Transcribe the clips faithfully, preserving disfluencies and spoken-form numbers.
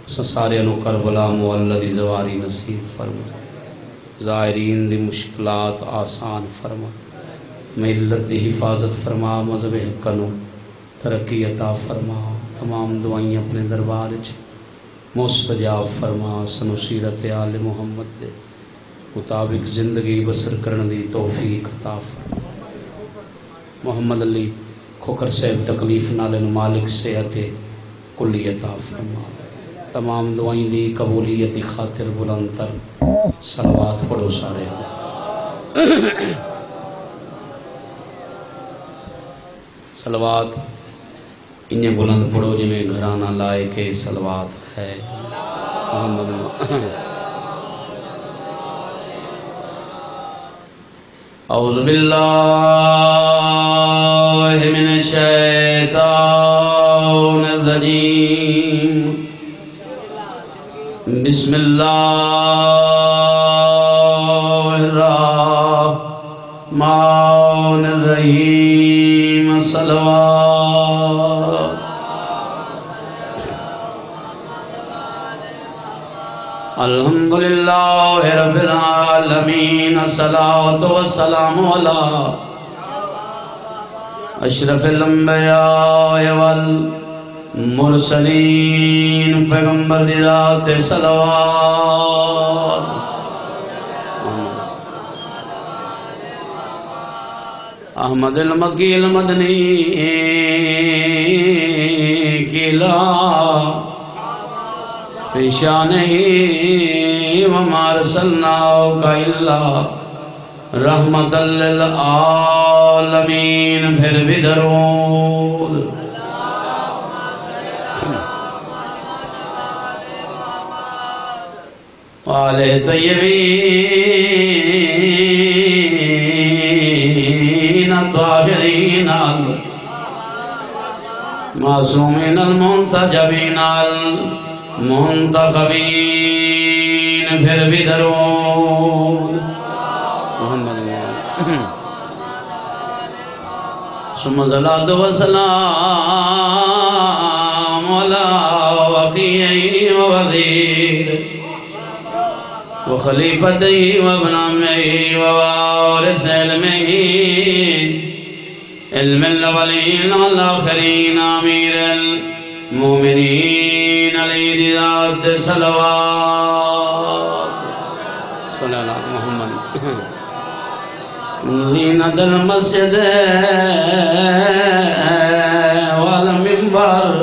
سارے انو کربلا معلّہ دی زواری نصیب فرما، زائرین دی مشکلات آسان فرما، ملت دی حفاظت فرما، مذہب حقنو ترقی عطا فرما، تمام دعائیں اپنے دربار چ مستجاب فرما، سنو سیرت آل محمد دے مطابق زندگی بسر کرن دی توفیق عطا فرما۔ محمد علی کھوکر صاحب تکلیف نالے مالک صحت کلی عطا فرما، تمام دعائیں دی قبولیت خاطر بلند تر صلوات پڑھو سارے۔ صلوات انہیں بلند پڑھو جنہیں گھرانہ لائے کے صلوات ہے محمد اعوذ باللہ من الشیطان الرجیم، بسم اللہ الرحمن الرحیم، صلوات الحمدللہ رب العالمین، الصلاة والسلام علی اشرف الانبیاء والمرسلین، پیغمبر دی ذات صلوات احمد المکی المدنی کلا پیشانہی وما ارسلناک الا رحمت للعالمین، پھر بھی درود والے طیبین الطاہرین معصومین المنتجبین المنتخبین، پھر بھی درود محمد ثم صلاۃ و سلام علی وقیہ و وزیر و خلیفتہ و ابن عمہ و وارث علمہ علم الاولین والآخرین، امیر المومنین علیہ ذات صلوات صلی اللہ محمد زینت المسجد والمنبر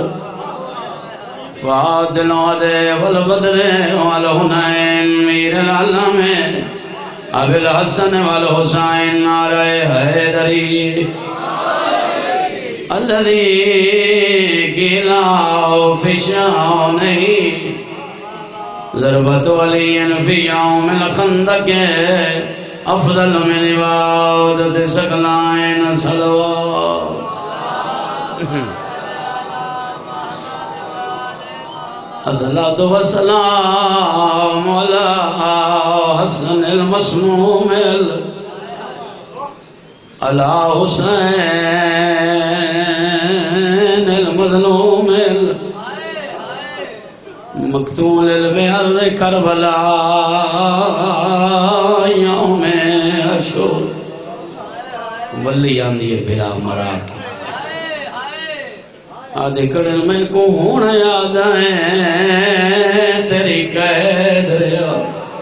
فات العدے والبدر والحنین، میر العالم ابی الحسن والحسین، نعرہ حیدری الذي قيل في شانه ضربة علي في يوم الخندق أفضل من عبادة ثقلين، صلوات الصلاة والسلام على حسن المسموم على حسين المظلوم مقتول بأرض کربلا یوم اشور، ولی آندھی بلا مرا کی آدھے کرن میں کو ہونا یاد ہے تیری قید ریا،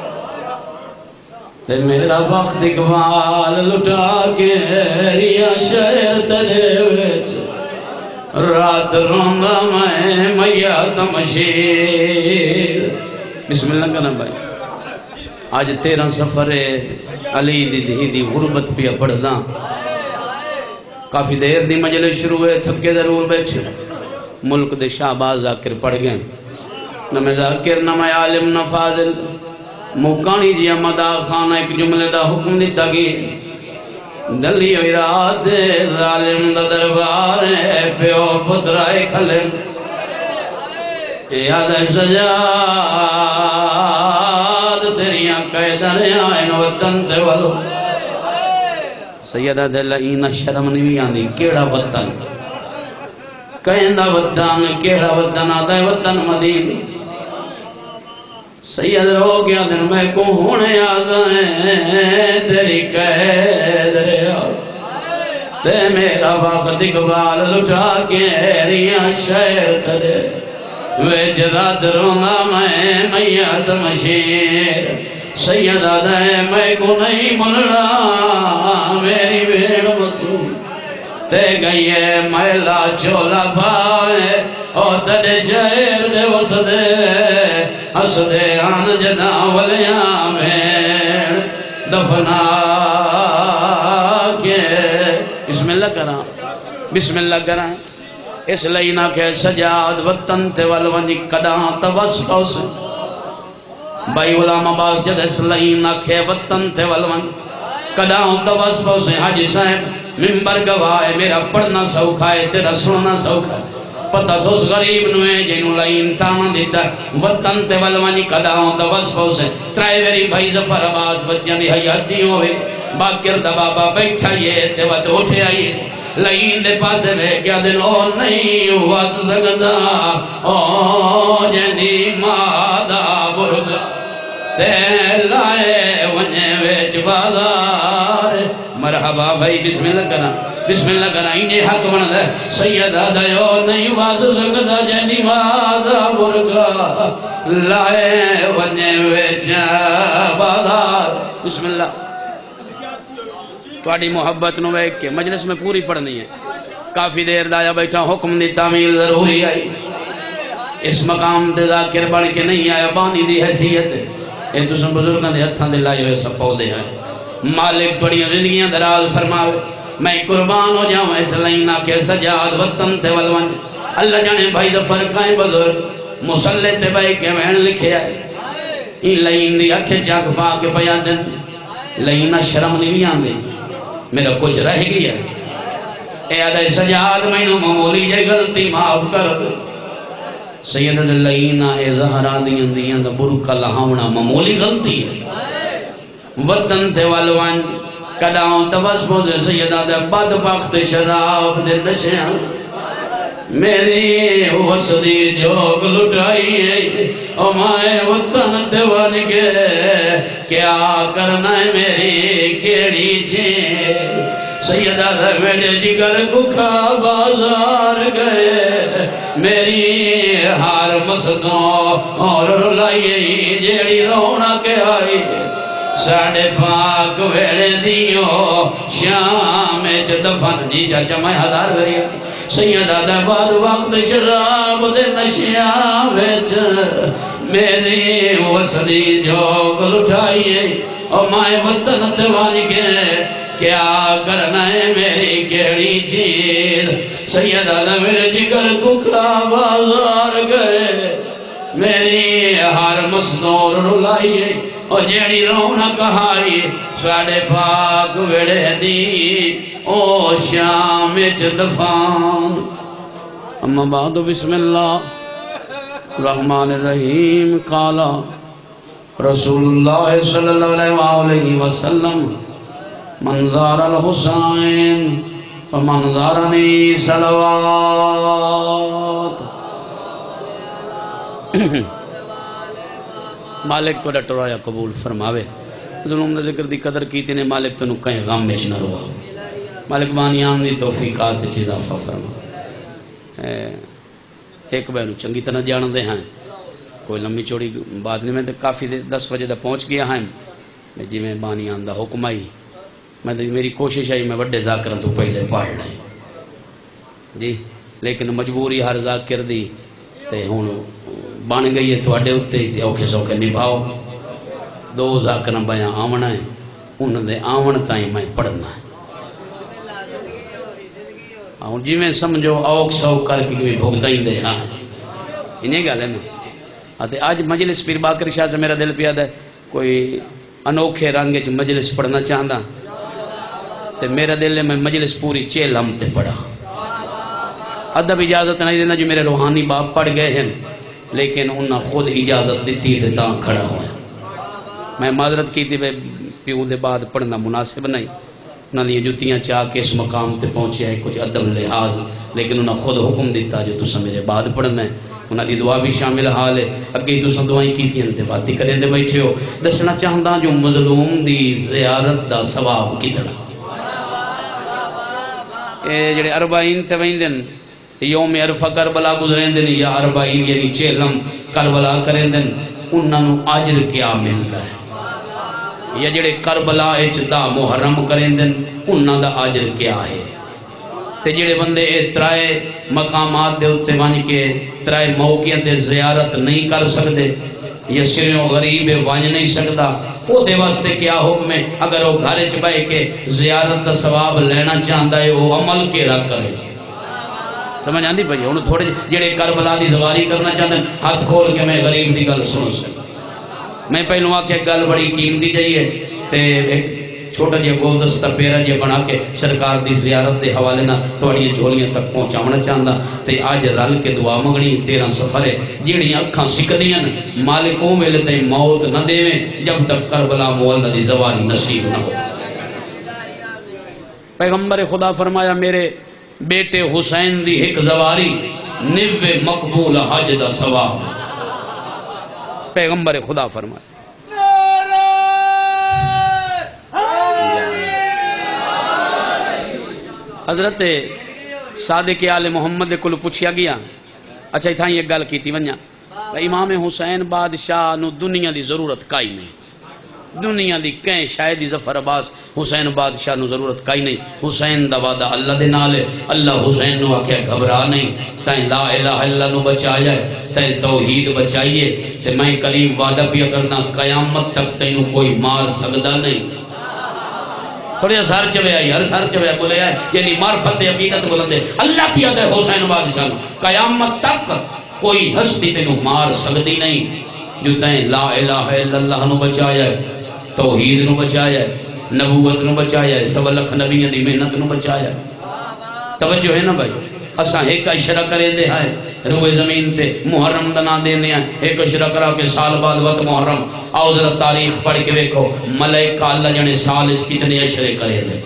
تے میرا وقت اقبال لٹا کے ریا شہر ترے ویچ رات روندہ میں میا تمشیر۔ بسم اللہ کرنا بھائی، آج تیرہ سفر علی دی دی دی غربت پہ پڑھنا، کافی دیر دی مجلس شروع ہے، تھکے ضرور بیچ ملک دے شہباز ذاکر پڑھ گئے، نہ میں ذاکر نہ میں عالم نہ فاضل، موکانی جی امدہ خانہ ایک جملے دا حکم دیتا گی، دلی ہوئی رات ظالم دا دربار ہے پیو پترائے کھلم، یاد سجاد تیریاں قیدر آئین وطن تے والو، سیدہ دلائینہ شرم نہیں آنی، کیڑا وطن کہندہ وطن، کیڑا وطن آدھا وطن مدین، سید رو گیا دن میں کو ہونے آدھائیں تیری قید تے میرا وقت اقبال لٹا کے ایریاں شہر کرے ویچ رات رونا میں میت مشیر سید آدھائیں میں کو نہیں ملنا میری بیڑ مسلم تے گئی ہے میلا چولا پاوے اور تڑے شہر دے وسدے حسدے آن جنا ولیاں میں دفنا کے بسم اللہ کرا بسم اللہ کرا اس لئی نہ کہ سجاد وطن تے والونی کداں توس پوس بھائی علامہ باز جد اس لئی نہ کہ وطن تے والونی کداں توس پوس حاجی صاحب ممبر گواہ میرا پڑھنا سوکھا ہے تیرا سننا سوکھا ہے پتہ سوس غریب نوے جنہوں لائن تانا دیتا وطن تے والوانی کداؤں دا وصفوں سے ترائے ویری بھائی زفر آباز بچیاں دی حیاتی ہوئے باکر دا بابا بیٹھا یہ تے وط اٹھے آئیے لائن دے پاسے میں کیا دل اور نہیں وس سکتا او جنی مادہ برگا تے لائے ونجے ویچ بازار مرحبا بھائی بسم اللہ کرنا بسم اللہ کرنا انہیں حق بند ہے سیدہ دیو نہیں واز سکتا جنی مادہ برگا لائے ونجے ویچ بازار بسم اللہ تواڈی محبت نو ویکھ کے مجلس میں پوری پڑھنی ہے کافی دیر دایا بیٹھا حکم دی تعمیل ضروری آئی اس مقام تے ذاکر بن کے نہیں آیا بانی دی حیثیت اے تسن بزرگاں دے ہتھاں دے لائے ہوئے سب پودے ہیں مالک بڑی زندگیاں دراز فرماوے میں قربان ہو جاؤں اس لائنہ کے سجاد وطن تے والوان اللہ جانے بھائی دا فرقائیں بزرگ مسلح تے بھائی کے وین لکھے آئے این لائن دی اکھے چاک پا کے پیا دن لائنہ شرم نہیں آندے میرا کچھ رہ گیا اے آدھے سجاد میں نو معمولی جے غلطی معاف کر دے سید لائنہ اے زہرہ دیاں دیاں دا برکہ لہاونا معمولی غلطی ہے وطن تے والوان کداؤں توسبوں سے سیدہ دے بدبخت شراب دے نشیاں میری وسدی جوگ لٹائی ہے او مائے وطن تے ون گئے کیا کرنا ہے میری کیڑی چین سیدہ دے میرے جگر ککھا بازار گئے میری ہار مسدوں اور رلائی جیڑی رونا کے آئی ساڑھے پاک ویڑے دیو شام چھ دفن جی چاچا میں ہزار گئی سیدہ دے بعد وقت شراب دے نشیاں ویچ میری وسدی جوگ لٹھائیے اور مائے وطن تیوانی کے کیا کرنا ہے میری کیڑی چیز سیدہ دے میرے جگر ککڑا بازار گئے میری ہار مسنور رلائیے اور جیڑی رونا کہائی ساڑھے پاک ویڑے دی او شام چھ دفان اما بعد بسم اللہ الرحمن الرحیم قالا رسول اللہ صلی اللہ علیہ وسلم منظار الحسین فمنظارنی صلوات مالک تو ڈٹرایا قبول فرماوے ظلم نے ذکر دی قدر کی تینے مالک تو نو کہیں غم میں نہ روا مالک بانیان دی توفیقات چیز اضافہ فرما ایک بہنو چنگی طرح جان دے ہیں کوئی لمبی چوڑی بات نہیں میں کافی دس بجے دا پہنچ گیا ہیں جی میں بانیان دا حکم آئی میں میری کوشش آئی میں وڈے ذاکرن تو پہلے پڑھ لیں جی لیکن مجبوری ہر ذاکر دی تے ہون بان گئی ہے تو اڈے ہوتے ہی اوکھے سوکھے نبھاؤ دو ذاکرن بیاں آونا ہے انہوں دے آون تائیں میں پڑھنا ہے آؤں جی میں سمجھو اوک سوک کر کے کوئی بھوگتا ہی دے ہاں انہیں گا لے میں آتے آج مجلس پیر باکر شاہ سے میرا دل پیاد ہے کوئی انوکھے رنگے چھ مجلس پڑھنا چاہتا تے میرا دل ہے میں مجلس پوری چیل ہم تے پڑھا ادب اجازت نہیں دینا جو میرے روحانی باپ پڑھ گئے ہیں لیکن انہاں خود اجازت دیتی تھے تاں کھڑا ہوئے میں معذرت کی تھی پیو دے بعد پڑھنا مناسب نہیں انہاں لیے جتیاں چاہ کے اس مقام تے پہنچے ہے کچھ ادب لحاظ لیکن انہاں خود حکم دیتا جو تو سمجھے بعد پڑھنا ہے انہاں دی دعا بھی شامل حال ہے اگے تو دعائیں کیتیاں تے باتیں کریں دے بیٹھے ہو دسنا چاہندا جو مظلوم دی زیارت دا ثواب کتنا اے جڑے اربعین تے ویندن یوم عرفہ کربلا گزریں دن یا اربعین یعنی چہلم کربلا کریں دن انہاں نو اجر کیا ملدا ہے یا جڑے کربلا اچ دا محرم کریں دن انہاں دا اجر کیا ہے تے جڑے بندے اے ترائے مقامات دے اتے بن کے ترائے موقعوں تے زیارت نہیں کر سکتے یا سریوں غریب ونج نہیں سکتا وہ دے واسطے کیا حکم ہے اگر وہ گھر چ بیٹھ کے زیارت کا ثواب لینا چاہتا ہے وہ عمل کے رکھ کرے سمجھ آندی پئی ہن تھوڑے جڑے کربلا دی زواری کرنا چاہتے ہیں ہاتھ کھول کے میں غریب دی گل سن سکتا میں پہلو آ کے گل بڑی قیمتی جی ہے تے ایک چھوٹا جہا گلدستہ پیرا جہا بنا کے سرکار دی زیارت دے حوالے نہ تھوڑی جھولیاں تک پہنچاونا چاہتا تے آج رل کے دعا منگنی تیرا سفر ہے جیڑیاں اکھاں سکدیاں مالکوں ویلے تے موت نہ دیویں جب تک کربلا مولا دی زواری نصیب نہ ہو پیغمبر خدا فرمایا میرے بیٹے حسین دی ایک زواری نوے مقبول حج دا ثواب پیغمبر خدا فرمایا حضرت صادق آل محمد کل پوچھیا گیا اچھا اتھاں یہ گل کیتی ونجا امام حسین بادشاہ نو دنیا دی ضرورت کائی نہیں دنیا دی کہیں شاید ظفر عباس حسین بادشاہ نو ضرورت کائی نہیں حسین دا وعدہ اللہ دے نالے اللہ حسین نو آکے گھبرا نہیں تائیں لا الہ اللہ نو بچا جائے تائیں توحید بچائیے تے میں قریب وعدہ پیا کرنا قیامت تک تینو کوئی مار سکدا نہیں تھوڑی سر چوے آئی ہر سر چوے بولے آئے یعنی معرفت عقیدت بلندے اللہ پیا دے حسین بادشاہ قیامت تک کوئی ہستی تینو مار سکتی نہیں جو تائیں لا الہ الا اللہ نو بچایا توحید نو بچایا نبوت نو بچایا سوا لکھ نبیوں دی محنت نو بچایا توجہ ہے نا بھائی اساں ایک اشرا کریں دے ہیں روئے زمین تے محرم دنا دینے ہیں ایک اشرا کرا کے سال بعد وقت محرم آؤ ذرا تاریخ پڑھ کے دیکھو ملائکہ اللہ جانے سال کتنے اشرے کرے دے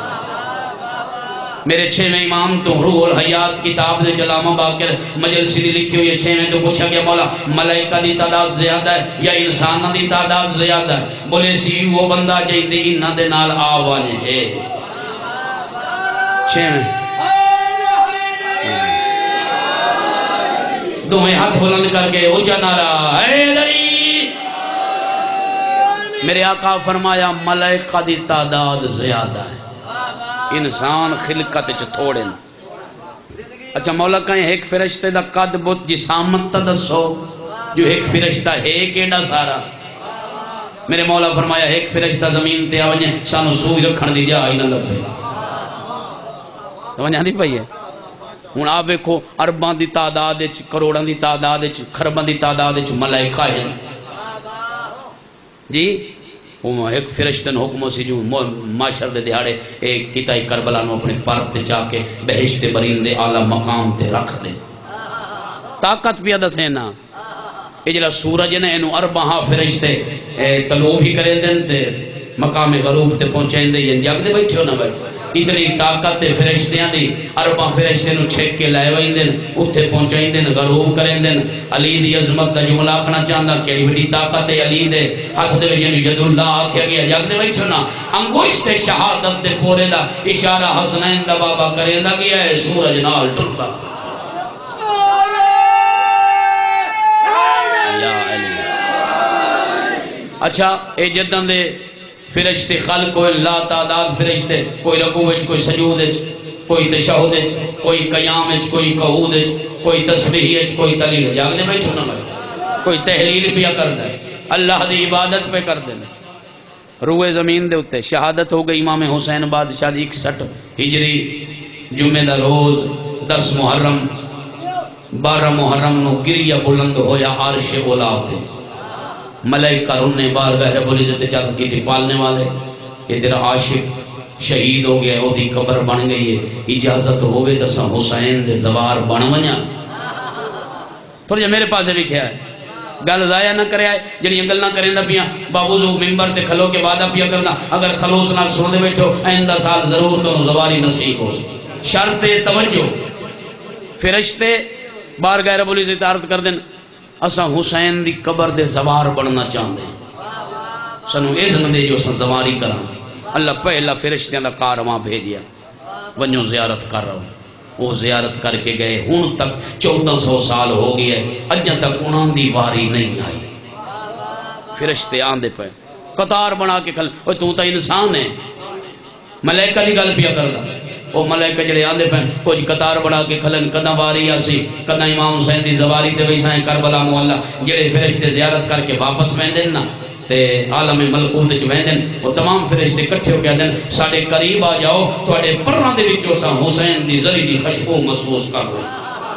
میرے چھویں امام تو روح الحیات کتاب دے علامہ باقر مجلسی دی لکھی ہوئی چھویں تو پوچھا گیا مولا ملائکہ دی تعداد زیادہ ہے یا انسانہ دی تعداد زیادہ ہے بولے سی وہ بندہ جائے دی انہ دے نال آوانے ہے چھویں دوہیں ہاتھ بلند کر کے اونچا نعرہ اے دری میرے آقا فرمایا ملائکہ دی تعداد زیادہ ہے انسان خلقت چ تھوڑے نا اچھا مولا کہیں ایک فرشتے دا قد بہت جسامت تا دسو جو ایک فرشتہ ہے کیڑا سارا میرے مولا فرمایا ایک فرشتہ زمین تے آویں سانو سوئی رکھن دی جا ہی نہ لبے سمجھ آندی پئی ہے ہن آپ دیکھو ارباں دی تعداد وچ کروڑاں دی تعداد وچ خرباں دی تعداد وچ ملائکہ ہیں جی وہ ایک فرشتن حکم سی جو معاشر دے دیہاڑے ایک کتائی کربلا نو اپنے پر تے جا کے بہشت برین دے اعلی مقام تے رکھ دے طاقت پیا دسے نا یہ جڑا سورج نے اینو اربعہ فرشتے طلوع ہی کرے دین تے مقام غروب تے پہنچائیں دے یہ جگ دے بیٹھے ہو نا بیٹھے اتنی طاقت فرشتیاں دی اربع فرشتے نو چھک کے لائے وائیں دن اتھے پہنچائیں دن غروب کریں دن علی دی عظمت دا جملہ اپنا چاہندا کہ بڑی طاقت علی دے ہاتھ دے یعنی ید اللہ آکھیا گیا جگ دے بیٹھو نا انگوش تے شہادت دے پورے دا اشارہ حسنین دا بابا کریں دا گیا ہے سورج نال ٹرتا یا علی اچھا اے جدن دے فرشتے خلق ہوئے لا تعداد فرشتے کوئی رکوع وچ کوئی سجود وچ کوئی تشہد وچ کوئی قیام وچ کوئی قعود وچ کوئی تسبیح وچ کوئی تحلیل جاگنے بیٹھو نہ بیٹھو کوئی تحلیل پیا کردا ہے اللہ دی عبادت پہ کر دے روئے زمین دے اتے شہادت ہو گئی امام حسین بادشاہ دی اکسٹھ ہجری جمعہ دا روز دس محرم بارہ محرم نو گریہ بلند ہویا عرش اولا تے ملائکہ رونے بار گہرے بولی جتے چاہت کی تھی پالنے والے یہ تیرا عاشق شہید ہو گیا وہ دی قبر بن گئی ہے اجازت ہوئے دسا حسین دے زوار بن ونیا تھوڑا جا میرے پاسے بھی کیا ہے گل ضائع نہ کرے آئے جنہی انگل نہ کریں دا پیا باوضو ممبر تے کھلو کے بعدہ پیا کرنا اگر خلوص نہ سن دے بیٹھو آئندہ سال ضرور تو زواری نصیب ہو شرط توجہ فرشتے بار غیر رب العزت عرض کر دین اساں حسین دی قبر دے زوار بننا چاہتے ہیں سنو اذن دے جو سن زواری کرا اللہ پہلا فرشتیاں دا کارواں بھیجیا ونجو زیارت کر رہا ہوں وہ زیارت کر کے گئے ہون تک چودہ سو سال ہو گیا ہے اجن تک انہوں دی واری نہیں آئی فرشتے آندے پہ قطار بنا کے کھل اوہ تو تا انسان ہے ملائکہ دی گل پیا کر رہا وہ ملائکہ جڑے آندے پہ کچھ قطار بنا کے کھلن کدہ واری آسی کدہ امام حسین دی زواری تے ویسائیں کربلا مولا جڑے فرشتے زیارت کر کے واپس میں دینا تے عالم ملکوت وچ ویندن وہ تمام فرشتے اکٹھے ہو کے آندن ساڈے قریب آ جاؤ تواڈے پراں دے وچوں سا حسین دی زری دی خوشبو محسوس کر رہے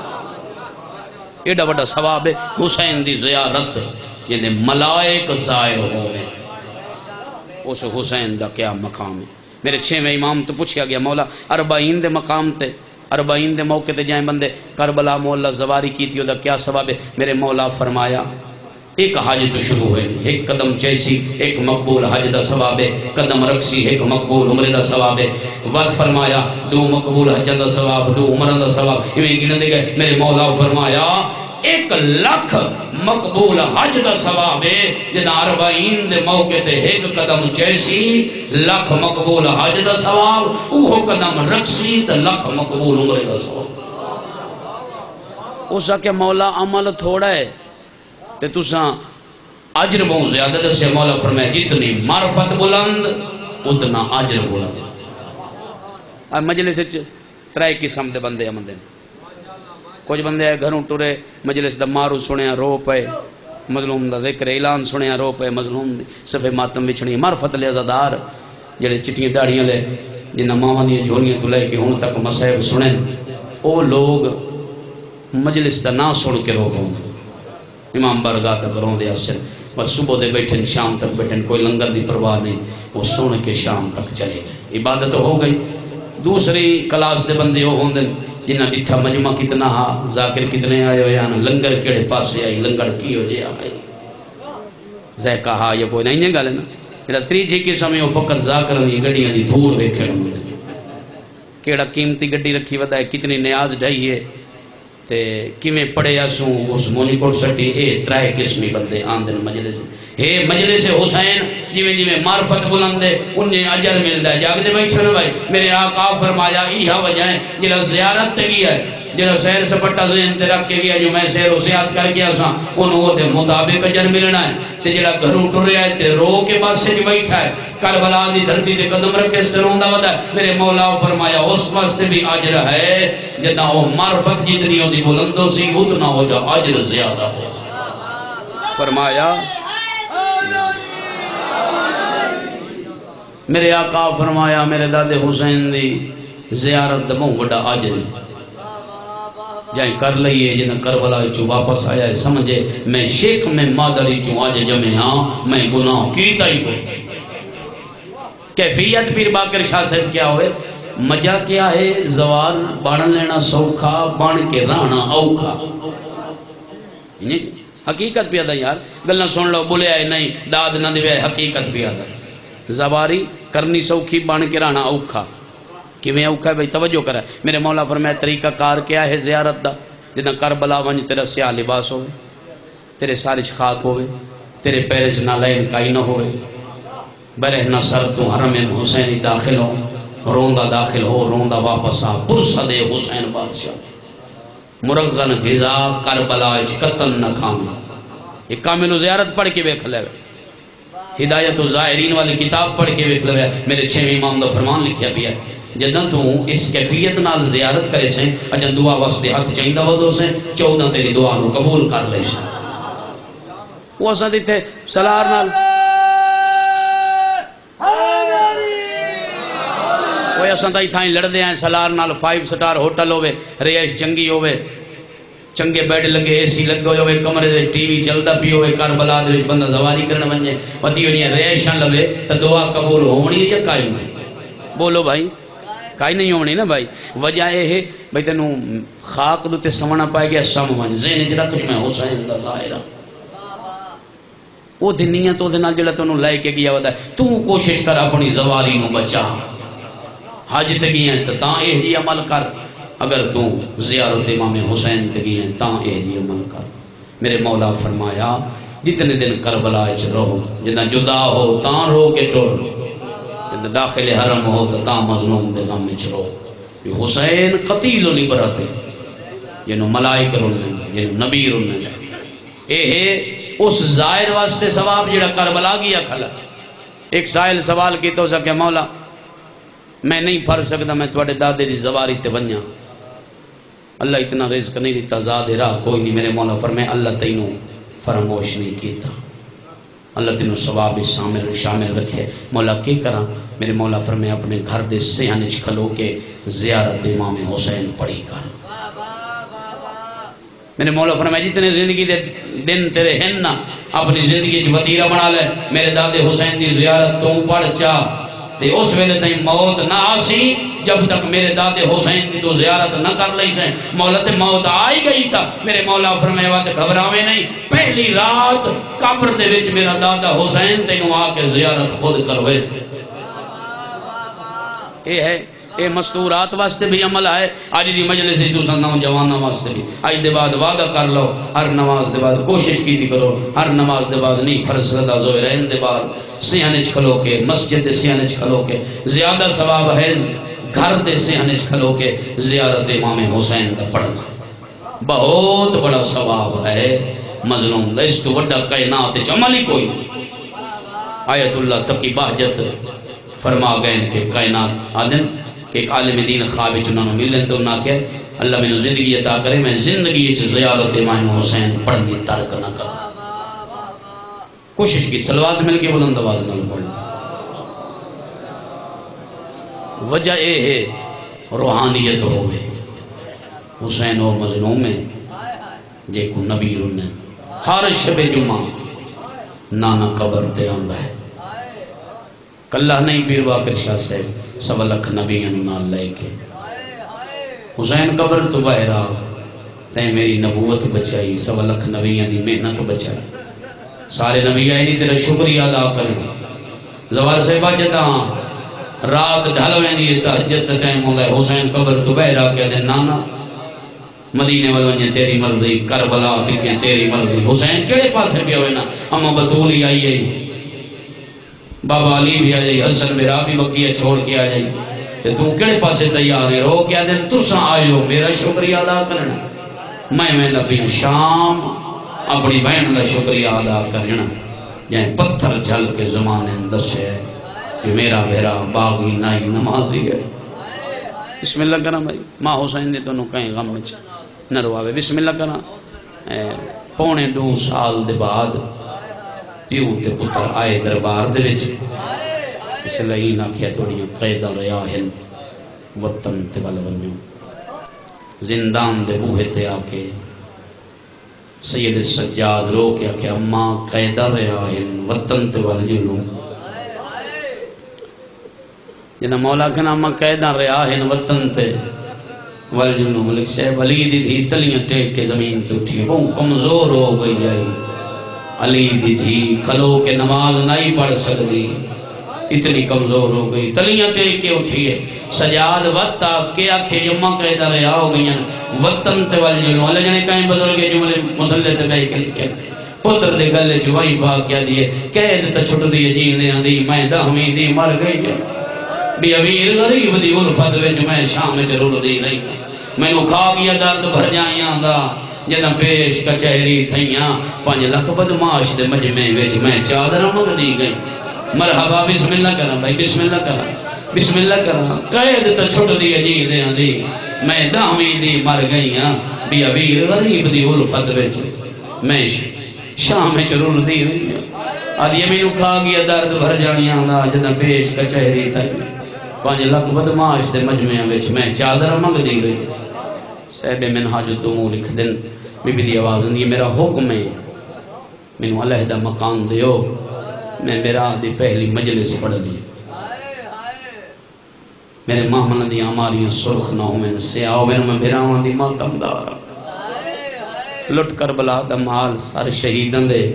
ایڈا بڑا ثواب ہے حسین دی زیارت یعنی ملائک زائر ہوئے اس حسین دا کیا مقام ہے میرے چھویں امام تو پوچھا گیا مولا اربعین دے مقام تے اربعین دے موقع تے جائیں بندے کربلا مولا زواری کی تھی دا کیا ثواب ہے میرے مولا فرمایا ایک حج تو شروع ہوئے ایک قدم چیسی ایک مقبول حج دا ثواب ہے قدم رکسی ایک مقبول عمر دا ثواب ہے وقت فرمایا دو مقبول حج دا ثواب دو عمر دا ثواب یہ گنے دے گئے میرے مولا فرمایا ایک لاکھ مقبول حج دا ثواب ہے جنا اربعین دے موقع تے ایک قدم چیسی لاکھ مقبول حج دا ثواب اوہ قدم رکسی تے لاکھ مقبول عمر دا ثواب اسا کہ مولا عمل تھوڑا ہے تے تساں اجر بہت زیادہ دسے مولا فرمایا جتنی معرفت بلند اتنا اجر بلند اب مجلس وچ ترے قسم دے بندے آمدے کچھ بندے آئے گھروں ٹرے مجلس دا مارو سنیا رو پے مظلوم دا ذکر اعلان سنیا رو پے مظلوم دی صفحے ماتم وچھنی معرفت لے عزادار جڑے چٹیاں داڑیاں لے جنہ ماں دی جھولیاں تو لے کے ہون تک مسائب سنیں او لوگ مجلس دا نہ سن کے رو گوں امام برگاہ تک رون دے اثر بس صبح دے بیٹھن شام تک بیٹھن کوئی لنگر دی پرواہ نہیں وہ سن کے شام تک چلے گئے عبادت ہو گئی دوسری کلاس دے بندے ہو ہوندے جنہ ڈٹھا مجمع کتنا ہا ذاکر کتنے آئے ہو یا لنگر کیڑے پاسے آئی لنگر کی ہو جے آئی ذائقہ ہا یہ کوئی نہیں گالے نا میرا تریجی کی سمیں وہ فقط ذاکر نہیں گڑیاں دی دھور دیکھے کیڑا قیمتی گڑی رکھی ودا ہے کتنی نیاز ڈھائی ہے تے کیویں پڑھے اسوں اس مونی کوٹ سٹی اے ترائے قسمی بندے آندن مجلس ہے مجلس حسین جویں جویں معرفت بلند ہے انہیں اجر ملدا ہے جاگدے بیٹھے بھائی میرے آقا فرمایا ایہا وجہ ہے جڑا زیارت تے گیا ہے جڑا سیر سپٹا ذہن تے رکھ کے گیا جو میں سیر و سیاحت کر گیا سا انہوں وہ دے مطابق اجر ملنا ہے تے جڑا گھروں ٹریا ہے تے رو کے پاسے جو بیٹھا ہے کربلا دی دھرتی تے قدم رکھ کے سروندا ودا ہے میرے مولا فرمایا اس واسطے بھی اجر ہے جتنا وہ معرفت جتنی ہوتی بلندوں سی اتنا ہو جا اجر زیادہ ہو فرمایا میرے آقا فرمایا میرے داد حسین دی زیارت دموں بڑا اجر جائیں کر لئیے جنہ کربلا چو واپس آیا ہے سمجھے میں شیخ میں مادری چو آج جمع ہاں میں گناہ کیتا ہی کو کیفیت پیر باقر شاہ صاحب کیا ہوئے مجا کیا ہے زوال بان لینا سوکھا بان کے رانا اوکھا حقیقت بھی آدھا یار گلنا سن لو بولے آئے نہیں داد نہ دیوے حقیقت بھی آدھا زواری کرنی سوکھی بان کے رانا اوکھا کیویں اوکھا ہے بھئی توجہ کرا میرے مولا فرمایا طریقہ کار کیا ہے زیارت دا جنہ کربلا ونج تیرا سیاہ لباس ہوئے تیرے سارج خاک ہوئے تیرے پیرج نہ لین کائی نہ ہوئے برہنہ سر تو حرم حسینی داخل ہو روندہ داخل ہو روندہ واپس آ پرسد حسین بادشاہ مرغن غذا کربلا قتل نہ کھانا یہ کامل زیارت پڑھ کے بیکھ لے ہدایت و ظاہرین والی کتاب پڑھ کے بیکھ لے میرے چھویں امام دا فرمان لکھیا بھی ہے جدن تو اس کیفیت نال زیارت کرے سے اجن دعا واسطے ہاتھ چاہیدہ ودو سے چودہ تیری دعا نو قبول کر لے سے وہ اسا دیتے سلار نال وہ اسا دائی تھائیں لڑ دے ہیں سلار نال فائیو سٹار ہوٹل ہوئے ریائش چنگی ہوئے چنگے بیڈ لگے اے سی لگ گئے ہوئے کمرے دے ٹی وی چلدا پی ہوئے کربلا دے بندہ زواری کرنا بنجے وتی ہونی ریائشاں لوے تو دعا قبول ہونی یا کائی نہیں بولو بھائی کائی نہیں ہونی نا بھائی وجہ یہ ہے بھائی تینوں خاک دو تے سمنا پائے گیا سم ون ذہن چ رکھ میں حسین دا ظاہرہ وہ دنیا تو دے نال جڑا تینوں لے کے گیا ودا تو کوشش کر اپنی زواری نو بچا حج تے گیا تے تاں یہ عمل کر اگر تو زیارت امام حسین تگی ہیں تاں اے دی عمل کر۔ میرے مولا فرمایا جتنے دن کربلا اچ رہو، جنا جدا ہو تاں رو کے ٹور، جنا داخل حرم ہو تاں مظلوم دے غم اچ رو۔ حسین قتیل نہیں برتے، جنہوں ملائک رولنے، جنہوں نبی رولنے۔ اے ہے اس ظاہر واسطے ثواب جڑا کربلا گیا کھلا۔ ایک سائل سوال کی تو سکے مولا میں نہیں پڑھ سکتا، میں تھوڑے دادے دی زواری تے ونجا، اللہ اتنا رزق نہیں دیتا، زاد راہ کوئی نہیں۔ میرے مولا فرمائے اللہ تینوں فراموش نہیں کیتا، اللہ تینوں ثواب شامل شامل رکھے۔ مولا کی کرا؟ میرے مولا فرمائے اپنے گھر دے سیانچ کھلو کے زیارت امام حسین پڑھی کر۔ میرے مولا فرمائے جتنے زندگی دے دن تیرے ہیں نا اپنی زندگی چ وتیرہ بنا لے، میرے دادے حسین دی زیارت تو پڑھ چا تے اس ویلے تائیں موت نہ آسی جب تک میرے دادے حسین کی تو زیارت نہ کر لئی سے۔ مولا تے موت آئی گئی تھا، میرے مولا فرمائے وقت گھبراوے نہیں، پہلی رات قبر دے وچ میرا دادا حسین تینوں آ کے زیارت خود کروے سے۔ اے ہے اے مستورات واسطے بھی عمل ہے۔ آج دی مجلس ہی دوسرا نوجوانوں واسطے بھی آج دے بعد وعدہ کر لو، ہر نماز دے بعد کوشش کی دی کرو، ہر نماز دے بعد نہیں فرض زدہ ظہرین دے بعد سیانچ کھلو کے مسجد سیانچ کھلو کے زیادہ ثواب ہے گھر دے سیانچ کھلو کے زیارت امام حسین کا پڑھنا، بہت بڑا ثواب ہے مظلوم دا۔ اس تو بڑا کائنات عمل ہی کوئی۔ آیت اللہ تقی بہجت فرما گئے کہ کائنات آدم کہ ایک عالم دین خواب انہوں نے ملیں تو انہوں نے کہا اللہ میں زندگی عطا کرے، میں زندگی زیارت امام حسین پڑھنی ترک نہ کروں۔ کوشش کی صلوات مل کے بلند آواز نہ پڑھنا۔ وجہ اے ہے روحانیت ہوئے حسین اور مظلوم میں جے کو نبی انہیں ہر شب جمعہ نانا قبر تے آندا ہے۔ کلہ نہیں پیر واقر شاہ صاحب سوا لکھ نبیان نال لے کے حسین قبر تو باہر آ تے میری نبوت بچائی، سوا لکھ نبیان دی محنت بچائی۔ سارے نبی آئے نہیں تیرا شکریہ ادا کریں۔ زوال سے بجتا رات ڈھلویں دی تہجد ٹائم ہوندا ہے، حسین قبر تو باہر آ کے دے نانا مدینے والوں تیری مرضی، کربلا پھر تیری مرضی۔ حسین کیڑے پاسے پہ ہوئے نا، اما بطول ہی آئی ہے، بابا علی بھی آ جائی، حسن میرا بھی بقیہ چھوڑ کے آ جائی، کہ تو کیڑے پاسے تیار ہے؟ رو کیا دن تساں آئے ہو میرا شکریہ ادا کرنا، میں میں نبی شام اپنی بہن کا شکریہ ادا کرنا۔ جائیں پتھر جھل کے زمانے دس ہے کہ میرا میرا باغی نائی نمازی ہے۔ بسم اللہ کرنا بھائی، ماں حسین نے تو نو کہیں غم میں نہ رواوے۔ بسم اللہ کرنا۔ پونے دو سال دے بعد پیو تے پتر آئے دربار دے وچ، اس لئی نہ کیا توڑیاں قیدہ ریا ہن وطن تے بل ونیوں، زندان دے بوہے تے آکے سید سجاد رو کے آکے اماں قیدہ ریا ہن وطن تے بل جنوں، جنہ مولا کہنا اماں قیدہ ریا ہن وطن تے بل جنوں۔ ملک صاحب علی دی تھی تلیاں ٹیک کے زمین تے اٹھی، وہ کمزور ہو گئی آئی، علی دی تھی کھلو کے نماز نہیں پڑھ سکتی، اتنی کمزور ہو گئی، تلیاں ٹیک کے اٹھی ہے۔ سجاد وقت آکے آکھے یمہ قیدہ رہا ہو گئی ہیں وطن تے وال جنوں۔ اللہ جانے کہیں بزرگے جملے مسلح تے بے کے لکھے پتر دے گلے چوائی پاک کیا دیئے، قید تا چھٹ دیئے جینے آندی میں دہویں دی مر گئی ہے، بی امیر غریب دی الفت وچ میں شام وچ رول دی نہیں، میں نو کھا گیا درد بھر جائیاں دا جنہ پیش کچہری تھیاں، پانچ لکھ بدماش دے مجمع وچ میں چادر مگ دی گئی۔ مرحبا بسم اللہ کرنا بھائی، بسم اللہ کرنا، بسم اللہ کرنا۔ قید تا چھٹ دی جینے آندی میں دہویں دی مر گئی ہاں، بی امیر غریب دی الفت وچ میں شام وچ رول دی نہیں، آدھی میں نو کھا گیا درد بھر جائیاں دا جنہ پیش کچہری تھیاں، پانچ لکھ بدماش دے مجمع وچ میں چادر مگ دی گئی۔ صاحب منہاج الدموع لکھ دن بی بی دی آواز یہ میرا حکم ہے، میں نو علیحدہ مقام دیو، میں میرا دی پہلی مجلس پڑھ دی، میرے ماہمن دی آماریاں سرخ نہ ہوں میں سیاہ ہو میں بھراوان دی ماتم دارا، لٹ کربلا دا مال سار شہیدن دے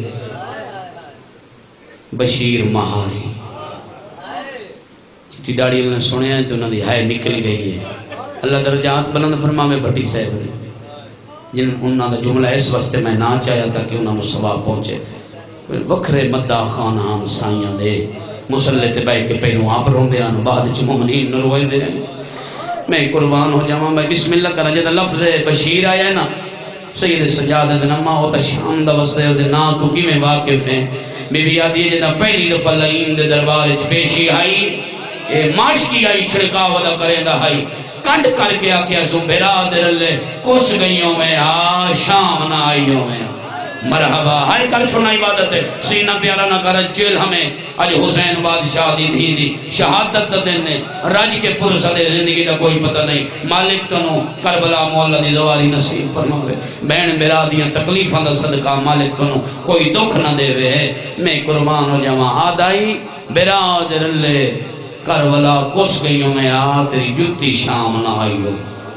بشیر مہاری۔ چٹی ڈاڑی نے سنے ہیں تو انہوں نے ہائے نکل گئی ہے، اللہ درجات بلند فرماوے بھٹی صاحب نے جن انہوں نے جملہ اس واسطے میں نہ چاہیا تھا کہ انہوں نے ثواب پہنچے وکھرے مدہ خانان سائیاں دے مسلح تے بیٹھ کے پہلو آپ روندے آن بعد چ مومنین نو روندے ہیں میں قربان ہو جاواں میں بسم اللہ کرا جدا لفظ بشیر آیا ہے نا سید سجاد دے نما او تے شام دا وسے دے نا تو کیویں واقف ہیں بی بی آدی جدا پہلی دفعہ لئیم دے دربار وچ پیشی آئی اے معاشقی آئی چھڑکاو دا کریندا آئی کنڈ کر کے آکیا سو برادر لے کس گئیوں میں آ شام نہ آئیوں میں مرحبا ہر کل سنا عبادت ہے سینہ پیارا نہ کر جیل ہمیں علی حسین بادشاہ دی دھی دی شہادت دینے راج کے پرسہ دے زندگی دا کوئی پتہ نہیں مالک تنو کربلا مولا دی دواری نصیب فرماوے بین میرا دیاں تکلیفاں دا صدقہ مالک تنو کوئی دکھ نہ دے وے میں قربان ہو جاواں آدائی برادر لے کربلا کس گئیوں میں آ تیری جتی شام نہ آئی ہو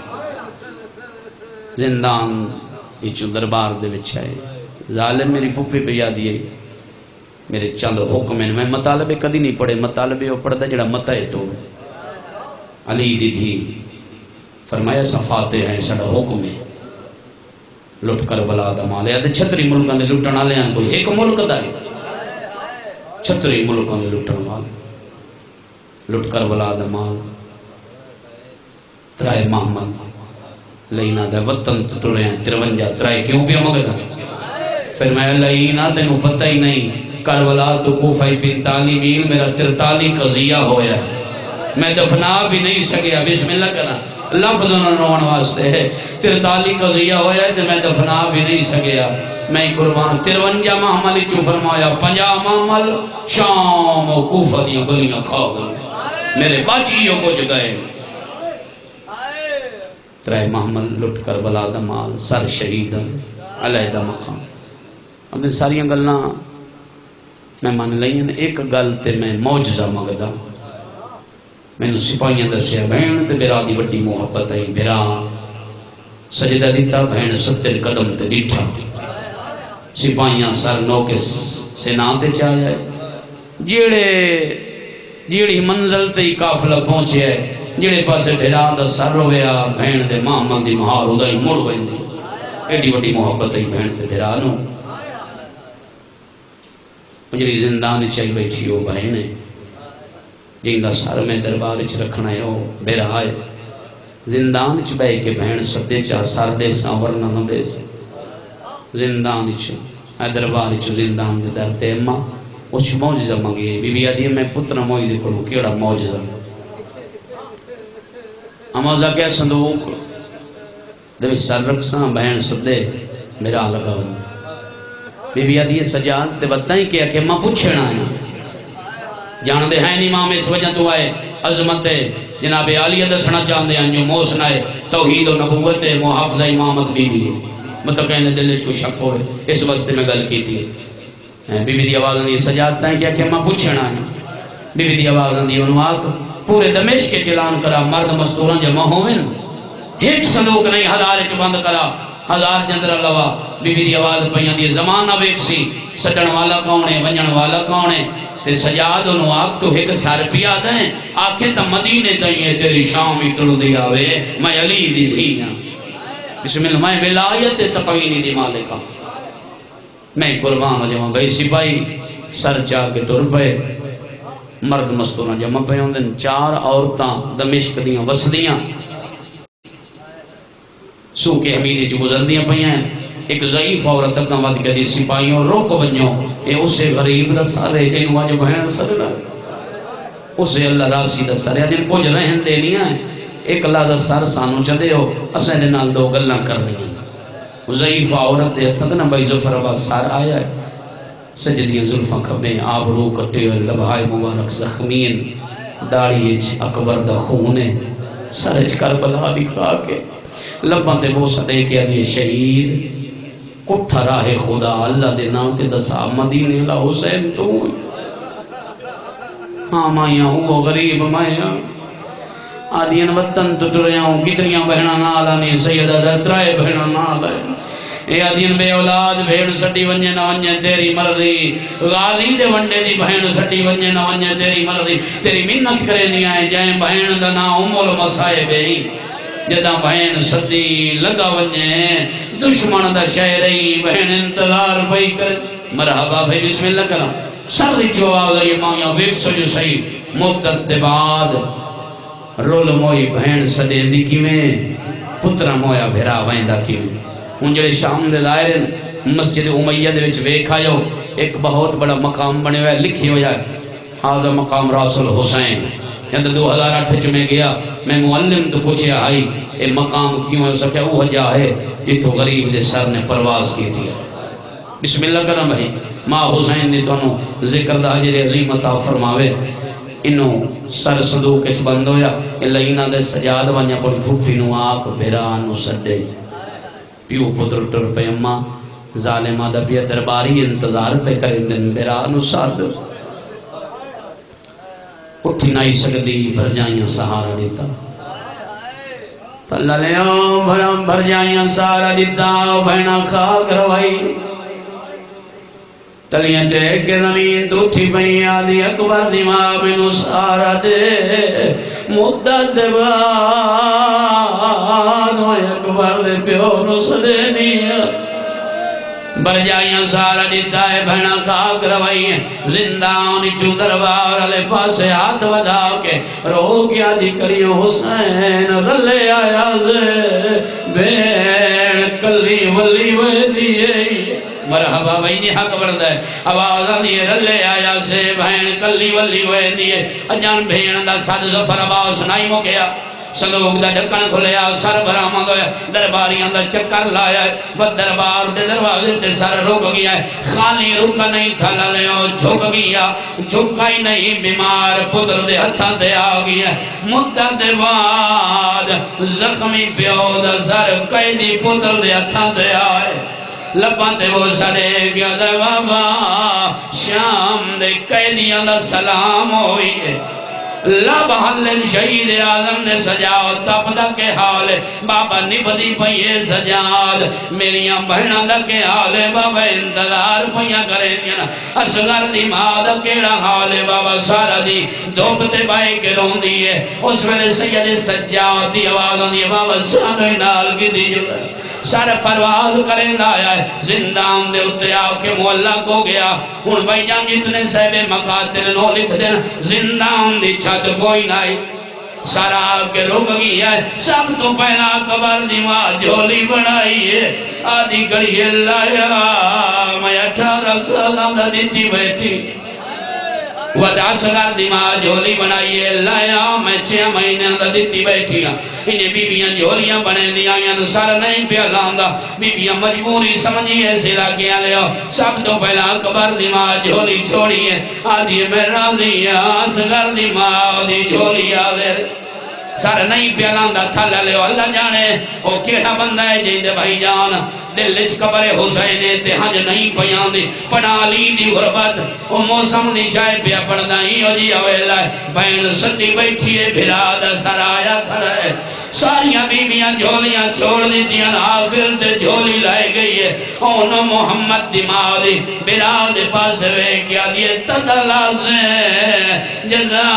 زندان ایچو دربار دے وچ ہے ظالم میری پھوپھی پہ یاد یہ میرے چند حکم ہیں میں مطالبے کدی نہیں پڑھے مطالبے وہ پڑھتا جڑا متا ہے تو علی دی تھی فرمایا صفاتے ہیں سڑا حکم ہے لٹ کر بلا دا مال ہے چھتری ملکاں دے لٹن والے ہیں کوئی ایک ملک دا ہے چھتری ملکاں دے لٹن والے لٹ کر بلا دا مال ترائے محمد لینا دا وطن ٹرے ہیں ترونجا ترائے کیوں بھی مگدا پھر میں لینا تینوں پتہ ہی نہیں کربلا تو کوفہ پینتالی میل میرا ترتالی قضیہ ہویا میں دفنا بھی نہیں سکیا بسم اللہ کرنا لفظ انہوں واسطے ہے ترتالی قضیہ ہویا ہے میں دفنا بھی نہیں سکیا میں قربان ترونجا محمل چو فرمایا پنجا محمل شام و کوفہ دیاں گلیاں کھا گئی میرے باچیوں کو جگائے ترائے محمل لٹ کربلا دا مال سر شہید علیحدہ مقام اب ساری گلاں میں من لئیں ایک گل تے میں معجزہ مگدا میں نے سپاہیاں دسیا بہن تے میرا دی بڑی محبت ہے میرا سجدہ دیتا بہن ستر قدم تے ڈٹھا سپاہیاں سر نو کے سینا تے چاہیا ہے جیڑے جیڑی منزل تے قافلہ پہنچے ہے جیڑے پاسے بھیرا دا سر ہویا بہن دے محمد دی مہار اودائی مڑ ویندی ایڈی بڑی محبت ہے بہن تے بھیرا نو مجھے زندان چاہی بیٹھی ہو بہن ہے جن کا سر میں دربار چ رکھنا ہے وہ میرا ہے زندان چ بہ کے بہن سدے چا سر دے سا ورنہ نہ دے سے زندان چ دربار چ زندان دے در تے اما کچھ معجزہ منگے بی بی آدھی میں پتر موئی دے کروں کیڑا معجزہ اما جا کے صندوق دے سر رکھساں بہن سدے میرا لگا ہوں بی بی آدھی سجاد تے بتائیں کیا کہ ماں پوچھنا ہے جان دے ہیں امام اس وجہ تو آئے عظمت جناب عالیہ دسنا چاہتے ہیں جو موسنا ہے توحید و نبوت محافظہ امامت بی بی متقین دل کو شک ہوئے اس واسطے میں گل کی تھی بی بی دی آواز نے سجاد تائیں کیا کہ ماں پوچھنا ہے بی بی دی آواز نے انواق پورے دمشق کے چلان کرا مرد مستوران جمع ہوئے ایک سلوک نہیں ہزار چ بند کرا ہزار جندر لوا بی بی دی آواز پہیاں دی زمانہ بیک سی سٹن والا کونے ونجن والا کونے تے سجاد انہوں آپ تو ایک سار پیا دیں آکھیں تا مدینے دیں تیری شامی تلو دیا وے میں علی دی دھینا بسم اللہ میں ولایت تقوینی دی مالکہ میں قربان ہو جمع بھائی سپاہی سر چاہ کے تر پہ مرد مستورہ جمع پہ ہوں دن چار عورتاں دمشق دیاں وسدیاں سو کے حمیدی جو گزر دیاں پہ ہیں ایک ضعیف عورت تک نواد کے دی سپاہیوں روک بنیوں اے اسے غریب دا سارے جن واجب بہن سر دا اسے اللہ راسی دا سارے جن کچھ رہن دینی ہیں ایک اللہ دا سر سانو چدے ہو اسے نال دو گلاں کرنی ہیں ضعیف عورت دے تک نہ بھائی ظفر عباس سار آیا ہے سجدیاں زلفاں کھبیں آب رو کٹے ہوئے لبہائے مبارک زخمین داڑھی اکبر دا خونے سرچ کربلا دکھا کے لباں تے بوسہ دے کے علی شہید کٹھا راہ خدا اللہ دے نام تے دسا مدینے لا حسین تو ہاں مائیاں ہوں غریب مائیاں آدین وطن تو ٹریا ہوں کتنیاں بہناں نالا نہیں سیدہ درترائے بہناں نالا اے آدین بے اولاد بھیڑ سٹی ونجے نہ ونجے تیری مرضی غازی دے ونڈے دی بہن سٹی ونجے نہ ونجے تیری مرضی تیری منت کرے نہیں آئے جائیں بہن دا نا ام المصائب ہے جدا بہن سدی لگا ونجے دشمن دا شہری بہن انتظار پئی کر مرحبا بھائی بسم اللہ کرام سر دی چواز یہ ماں ویک سو جو صحیح مدت دے بعد رول موئی بہن سدے دی کیویں پترا مویا بھیرا ویندا کیویں ان جڑے شام دے دائرے مسجد امیہ دے وچ ویکھا جو ایک بہت بڑا مقام بنے ہوئے لکھی ہو جائے ہاں مقام رسول حسین اندر دو ہزار آٹھ چ میں گیا میں معلم تو پوچھیا آئی اے مقام کیوں ہو سکیا وہ جا ہے یہ تو غریب دے سر نے پرواز کی تھی بسم اللہ کرم بھائی ماں حسین نے تو ذکر دا اجر عظیم عطا فرماوے انہوں سر صدوق اس بند ہویا اللہ انہاں دے سجاد وانیا کوئی پھوپھی نو آک بیرانو سدے پیو پتر ٹر پہ اماں ظالمہ دا پیا درباری انتظار پہ کریں دن بیرانو ساتھ اٹھی نائی سکتی بھر جائیاں سہارا دیتا اللہ لے آؤ بھرم بھر جائیاں سہارا دیتا بہنا خاک روائی تلیاں ٹیک کے زمین تو اٹھی پہی آدھی اکبر دماغ میں نو سہارا دے مدت بعد اکبر دے پیو نو سدینی بر جائیاں سارا دیتا ہے بہنا خاک روائی ہیں زندہ آنی چو دربار علی پاسے ہاتھ ودا کے رو کیا دی کریو حسین رلے آیا زے بین کلی ولی ویدیے مرحبا بھائی جی حق بردہ ہے آوازہ دیئے رلے آیا سے بہن کلی ولی ویدیے اجان بھین دا صد زفر آواز سنائی مو کیا صندوق دا ڈھکن کھلیا سر برآمد ہویا درباریاں دا چکر لایا ہے وہ دربار دے دروازے تے سر رک گیا ہے خالی رکا نہیں تھا لیو جھک گیا جھکا ہی نہیں بیمار پتر دے ہتھاں دے آگیا ہے مدت دے بعد زخمی پیو دا سر قیدی پتر دے ہتھاں دے آئے لپاں تے وہ سڑے گیا دے بابا شام دے قیدیاں دا سلام ہوئی ہے لب حلن شہید آدم نے سجاؤ تپدہ کے حال بابا نبدی پہیے سجاد میریاں بہنہ دا کے حال بابا انتظار پہیاں کریں گے اصغر دی مادہ کیڑا حال بابا سارا دی دوپتے بائی کے رون دیئے اس ویلے سید سجاد دی آوازوں دی بابا سانوی نال کی دی جو سارا پرواز کریں آیا ہے زندان دے اترے آکے معلق ہو گیا ان بھائی جان جتنے سہبے مقاتل نو لکھ دینا زندان دی چھت کوئی نہیں سارا آکے رک گیا ہے سب تو پہلا قبر دی ماں جھولی بڑھائی ہے آدھی کری اللہ یا میں اٹھارہ سالہ دا دیتی بیٹھی ودا سگار دماغ جھولی بنائیے لایا میں چھے مہینے اندر دیتی بیٹھیا انہیں بی بیاں جھولیاں بنے دیا یعنی سارا نہیں پیا لاندہ بی بیاں مجبوری سمجھئے سلا کیا لے سب تو پہلا قبر دماغ جھولی چھوڑیے آدھی میں راضی سگار دماغ دی جھولی آدھے سارا نہیں پیا لاندہ تھا لے اللہ جانے او کیڑا بندہ ہے جیدے بھائی جان دل اچ قبر حسین تے ہنج نہیں پیان دی پڑھا لی دی غربت او موسم دی شاہ پیا پڑھنا ہی ہو جی اویلہ بین ستی بیٹھیے بھراد سرایا کھڑا ہے ساریاں بیویاں جھولیاں چھوڑ دی دیاں آخر تے جھولی لائے گئی ہے اونو محمد دماغ دی بھراد پاس رہے کیا دیئے تدلا سے جزا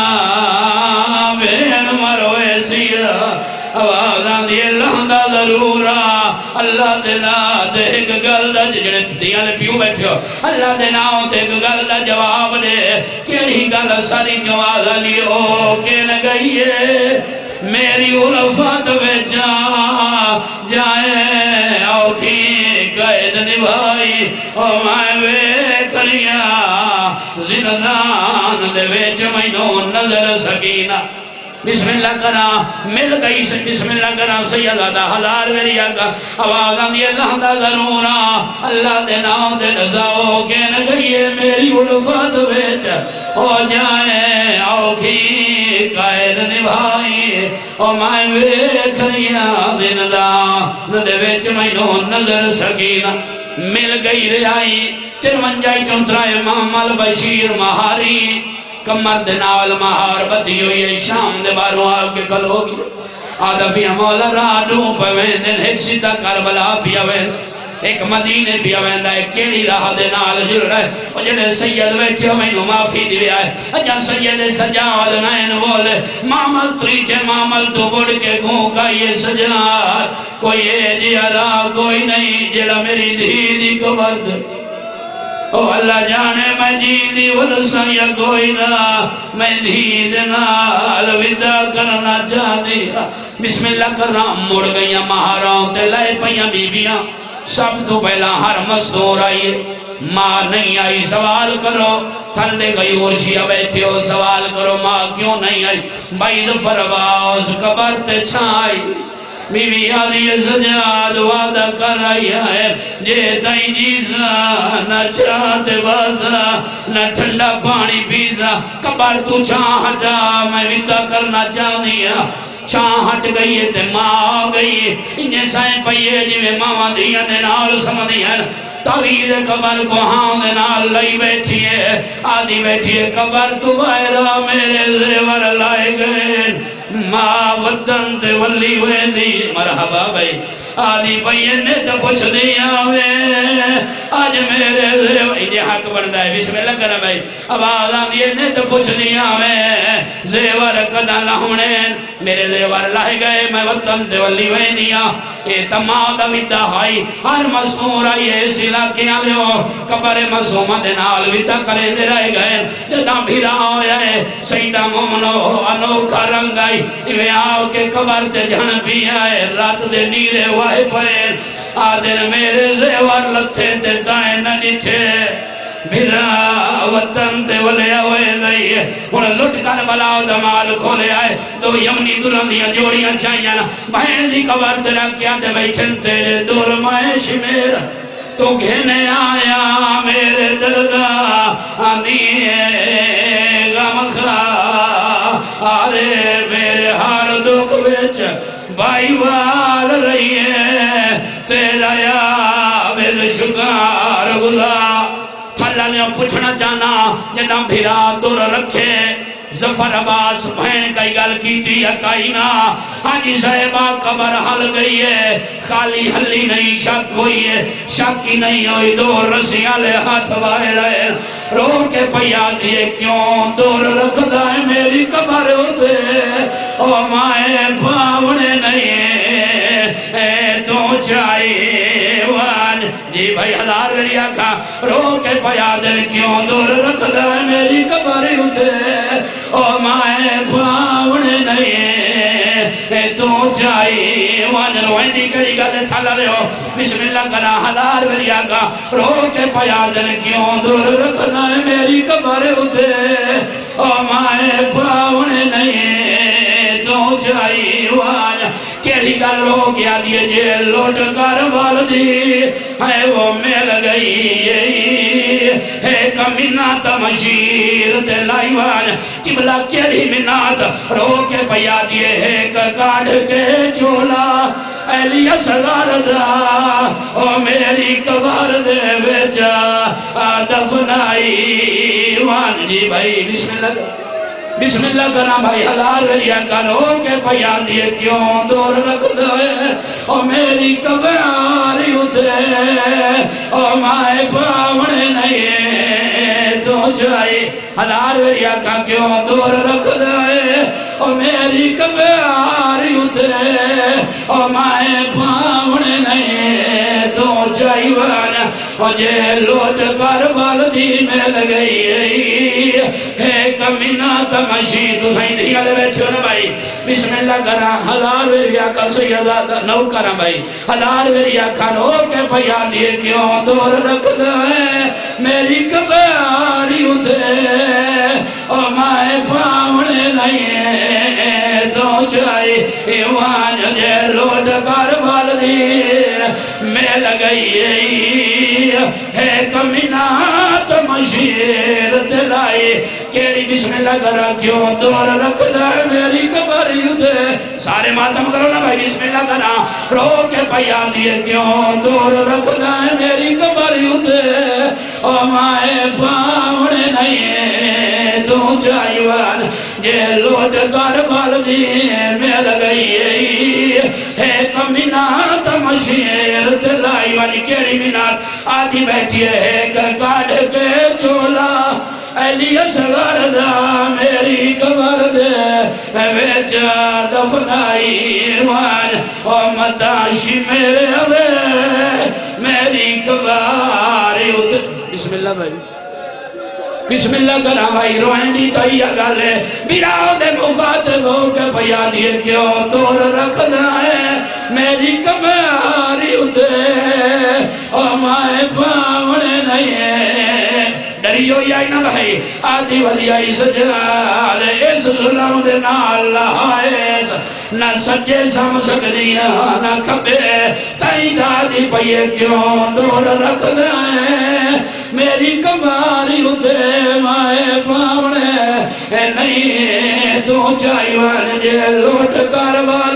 بین مروے سیرہ آوازاں دی اللہ دا ضرورہ اللہ دے نا دے ایک گل دا جڑے دیاں لے پیو بیٹھے ہو اللہ دے نا دے ایک گل دا جواب دے کیڑی گل ساری جواب لی او کہ نہ گئیے میری الفت وچا جائے او کی قید نبھائی او میں وے کلیا زندان دے وچ مینوں نظر سکینہ بسم اللہ کرا مل گئی سے بسم اللہ کرا سیدہ ہزار میری آگا آوازاں دی اللہ دا ضرورا اللہ دے ناؤ دے نزاؤ کے نگئیے میری الفت بیچ ہو جائے آؤ کی قائد نبھائی او مائے ویکھنیا دن دا ندے بیچ مینوں نظر سکینہ مل گئی رہائی ترونجائی چونترائے محمد بشیر مہاری کمر دنال مہار بدی ہوئی ہے شام دے باروں آکے کل ہوگی آدھا بھی مولا راڈوں پہ ویندن ایک سیدھا کربلا پیا ویندن ایک مدینے پیا ویندا ہے کیڑی راہ دے نال جڑ رہا ہے او جڑے سید بیٹھے مینوں معافی دیویا ہے اجا سید سجاد نین بولے معمل تریچے معمل تو بڑھ کے گھوں گائیے سجاد کوئی اے جی راہ کوئی نہیں جڑا میری دھی دی قبر دے او اللہ جانے میں جی دی ولسن یا کوئی نہ میں دھی دے نال ودا کرنا چاہتی بسم اللہ کرنا مڑ گئیاں مہاراؤں تے لائے پہیاں بیبیاں سب تو پہلا ہر مستور آئیے ماں نہیں آئی سوال کرو تھل دے گئی ورشیہ بیٹھے ہو سوال کرو ماں کیوں نہیں آئی بھائی دفر باز قبر تے چھائی بی بی آدھی سجاد وعدہ کر رہی ہے جے تائیں جیسا نہ چاہتے بازا نہ ٹھنڈا پانی پیزا قبر تو چھاہ جا میں ودا کرنا چاہنی ہے چھاہ ہٹ گئی ہے تے ماں آ گئی ہے انہیں سائیں پئیے جی میں ماں دیا دے نال سمدھی ہے توید قبر کو ہاں دے نال لئی بیٹھی ہے آدھی بیٹھی ہے قبر تو بائرہ میرے زیور لائے گئے ماں وطن تے ولی ہوئے دی مرحبا بھائی آدھی بھائی نے تو پوچھ دیا میں آج میرے زیور یہ حق بڑھتا ہے بسم اللہ کرنا بھائی اب آدھی نے تو پوچھ دیا میں زیور قدر لہونے میرے زیور لائے گئے میں وطن تے ولی ہوئے دیا اے تمام دا ویدہ ہائی ہر مسمور آئی ایسی علاقے آلے ہو قبر مسومہ دے نال ویدہ کرے دے رہے گئے جدہ بھیرا ہویا ہے سیدہ مومنو انوکھا رنگ آئی اوے آؤ کے قبر تے جھن بھی آئے رات دے نیرے واہے پائے آدھر میرے زیور لتھے تے دائیں نہ نچھے بھیرا وطن تے ولیا ہوئے دائی انہیں لٹ کر بلاؤ دمال کھولے آئے دو یمنی دلندیاں جوڑیاں چاہیاں بہن دی قبر تے رکھیا تے بیٹھن تیرے دور مائے شمیر تو گھنے آیا میرے دردہ آدھیے غم خواہ آرے میرے ہار دکھ بیچ بائی وال رہی ہے تیرا یا بید شکار گزار اللہ نے پوچھنا چاہنا جدہ بھیرا دور رکھے ظفر عباس بہن کئی گل کی تھی اکائینا آجی صاحبہ قبر حل گئی ہے خالی حلی نہیں شک ہوئی ہے شک ہی نہیں ہوئی دور رسیاں لے ہاتھ بائے رہے رو کے پیا دیئے کیوں دور رکھ دائے میری قبر ہوتے او مائے پاونے نہیں اے تو چاہیے وان جی بھائی ہزار وریا کا رو کے پیا دل کیوں دور رکھ دائے میری قبر ہوتے او مائے پاونے نہیں تو چاہیے وان روائندی کری گلے تھالا رہے ہو بسم اللہ کرا ہزار وریا کا رو کے پیا دل کیوں دور رکھ دائے میری قبر ہوتے او مائے پاونے نہیں تو چاہیے وان کیڑی گل رو گیا دیئے جے لوٹ کر والدی ہے وہ مل گئی ہے کمینات مشیر دلائی وان قبلہ کیڑی منات رو کے پیا دیئے ہے کاڑ کے چولا ایلی اصغر دا او میری قبر دے بیچا دفنائی وان جی بھائی بسم اللہ بسم اللہ کرنا بھائی ہزار وریا کرو کے پیا دیئے کیوں دور رکھ دے او میری قبر اترے او مائے پاونے نہیں تو چاہیے ہزار وریا کا کیوں دور رکھ دے او میری قبر اترے او مائے پاونے نہیں تو چاہیے وانا او جے لوٹ کر والدی میں لگئی ہے کمینہ تمشی تو سائیں دیا لے بیٹھو نا بھائی بسم اللہ کرا ہزار وریا کا سیدہ نو کرا بھائی ہزار وریا کا نو کے پیا دیئے کیوں دور رکھ دے میری قباری اترے او مائے پاونے نہیں تو چاہیے ایوان جے لوٹ کر والدی میں لگئی ہے کمینات مشیر دلائی کیڑی بسم اللہ کرا کیوں دور رکھ دائے میری قبر یودے سارے ماتم کرو نا بھائی بسم اللہ کرا رو کے پیا دیئے کیوں دور رکھ دائے میری قبر یودے او مائے پاونے نہیں تو چاہیوان یہ لوٹ کر والدی میں لگئی ہے کمینات مشیر دلائی والی کیڑی منات آدھی بیٹھی ہے کاڑ کے چولا علی اصغر دا میری قبر دے ویچا دفنائی روان او مداشی میرے ہوئے میری قبر بسم اللہ بھائی بسم اللہ کرا بھائی روئیں دی تو یہ گالے بیراؤ دے مخاطب ہو کے بھیا دیئے کیوں دور رکھنا ہے میری کماری ادھے اور مائے پاونے نہیں ہے ڈریو یا نہ بھائی آدھی ولی آئی سجال اس ظلم دے نال لہائیس نہ سچے سم سکدیاں نہ کھبے تائی دادی پئیے کیوں دور رکھنا ہے میری کماری ادھے مائے پاونے نہیں تو چاہی والے جے لوٹ کاربال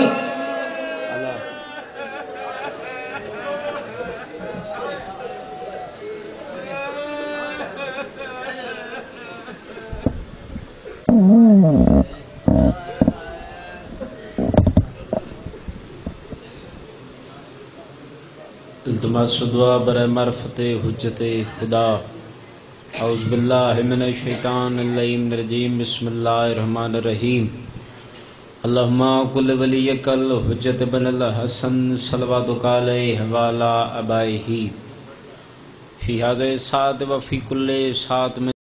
التماس دعا برائے معرفت حجت خدا اعوذ باللہ من الشیطان اللعین الرجیم بسم اللہ الرحمن الرحیم اللہم کل ولیک الحجت بن الحسن صلواتک علیہ وعلی آبائہ فی هذا الساعة وفی کل ساعة